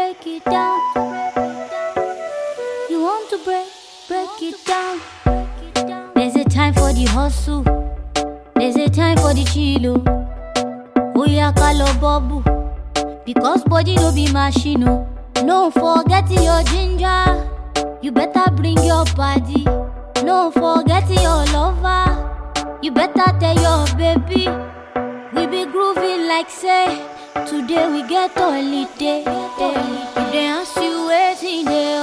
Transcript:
break it down. You want to break it down. There's a time for the hustle. There's a time for the chilo. Oya kalo bobu. Because body no be machine. No forget your ginger. You better bring your body. No forget your lover. You better tell your baby. We be grooving like say today we get holiday. If they ask you waiting there